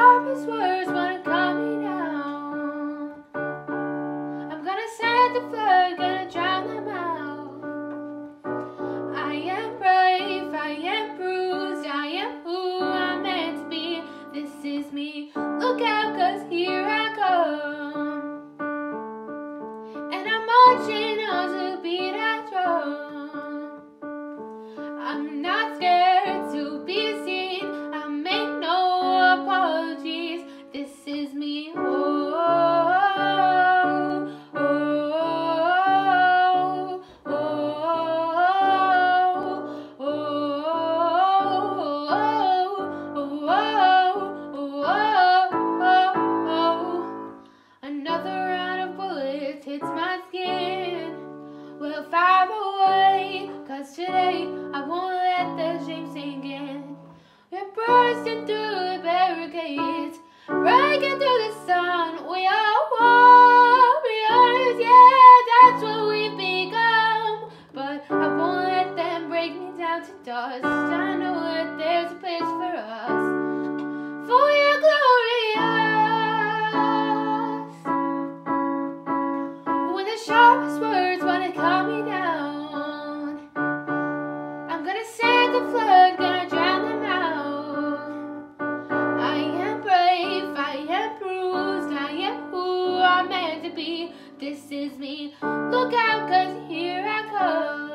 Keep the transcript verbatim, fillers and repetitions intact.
sharpest words wanna calm me down. I'm gonna set the flood, gonna drown them out. I am brave, I am bruised, I am who I'm meant to be. This is me, look out, cause here I come. And I'm marching on to beat that drum. I'm not scared to be seen, I make no apologies. This is me, oh, oh, oh, oh, oh, oh, oh. Another round of bullets hits my skin. We'll fire away, cause today I won't let the shame sink in. We're bursting through the barricades, breaking through the sun. We are warriors, yeah, that's what we've become. But I won't let them break me down to dust. I know that there's a place for us, for you're glorious. When the sharpest words wanna calm me down, I'm gonna set the flood, gonna drown them out. I am brave, I am bruised, I am who I'm meant to be. This is me, look out, cause here I come.